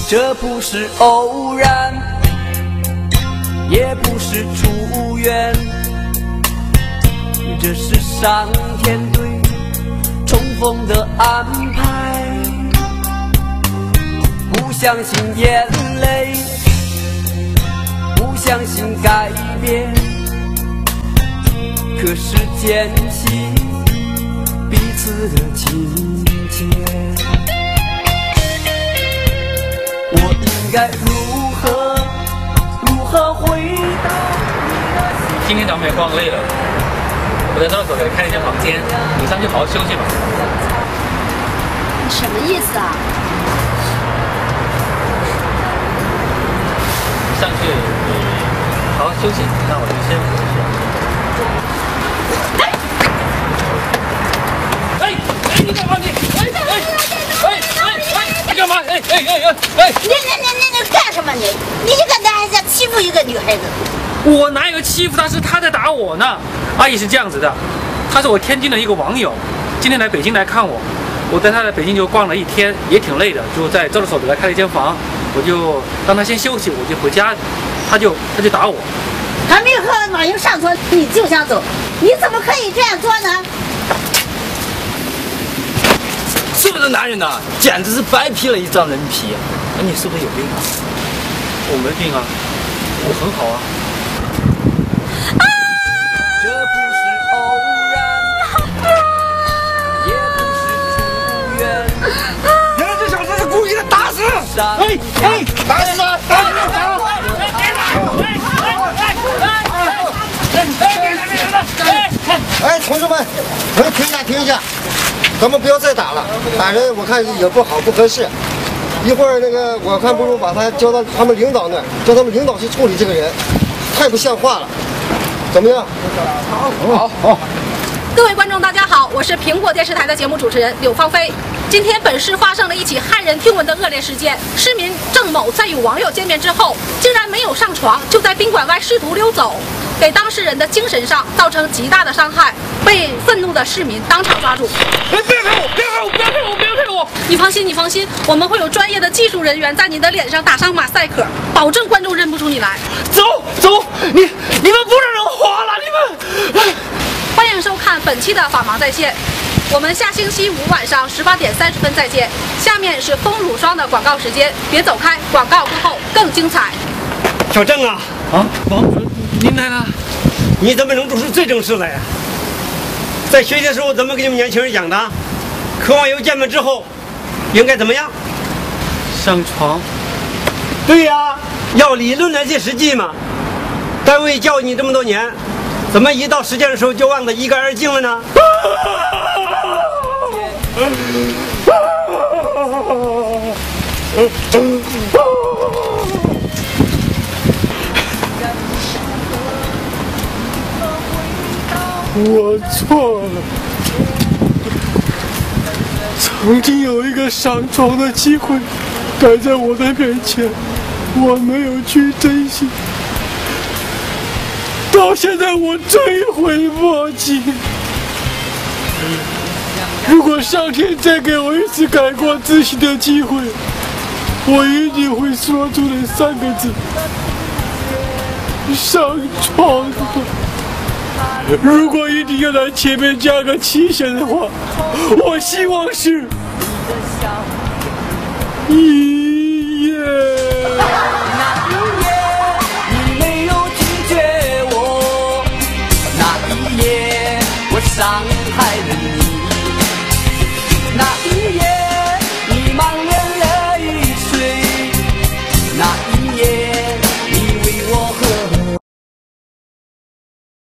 这不是偶然，也不是出缘，这是上天对重逢的安排。不相信眼泪，不相信改变，可是坚信彼此的情节。我应该如何回到你的心？ 今天咱们也逛累了，我在这儿走开一间房间，你上去好好休息吧。 你什么意思啊？ 上去你好好休息，那我就先回去。你干嘛你？你干嘛？ 你干什么你？你一个男孩子欺负一个女孩子。 我哪有欺负他？是他在打我呢。阿姨是这样子的，他是我天津的一个网友，今天来北京来看我，我带他在北京就逛了一天，也挺累的，就在周六手里来开了一间房，我就让他先休息，我就回家，他就打我。 还没和老鹰上床，你就想走？你怎么可以这样做呢？ 是不是男人呐？简直是白披了一张人皮。你是不是有病啊？ 我没病啊，我很好啊。 这不是偶然，也不是出缘。 原来这小子是故意的，打死！打死他！打死他！哎，同志们，停一下，咱们不要再打了，打人我看也不好，不合适。一会儿我看不如把他交到他们领导那儿，叫他们领导去处理这个人，太不像话了。怎么样？好。 各位观众，大家好，我是苹果电视台的节目主持人柳芳菲。今天本市发生了一起骇人听闻的恶劣事件，市民郑某在与网友见面之后，竟然没有上床，就在宾馆外试图溜走，给当事人的精神上造成极大的伤害，被愤怒的市民当场抓住。 别拍我！ 你放心，我们会有专业的技术人员在你的脸上打上马赛克，保证观众认不出你来。 走，你们不让人活了，你们！ 欢迎收看本期的法盲在线，我们下星期五晚上18点30分再见。下面是丰乳霜的广告时间，别走开，广告过后更精彩。 小郑啊， 王主任，您来了。 你怎么能做出这种事来呀？在学习的时候怎么给你们年轻人讲的？和网友见面之后应该怎么样？ 上床。 对呀，要理论来接实际嘛。单位教你这么多年，怎么一到实践的时候就忘得一干二净了呢？ 我错了，曾经有一个上床的机会摆在我的面前，我没有去珍惜，到现在我追悔莫及。如果上天再给我一次改过自新的机会，我一定会说出那3个字：上床吧。如果一定要在前面加个期限的话，我希望是1夜。 那一夜你没有拒绝我，那一夜我伤害了你，那一夜。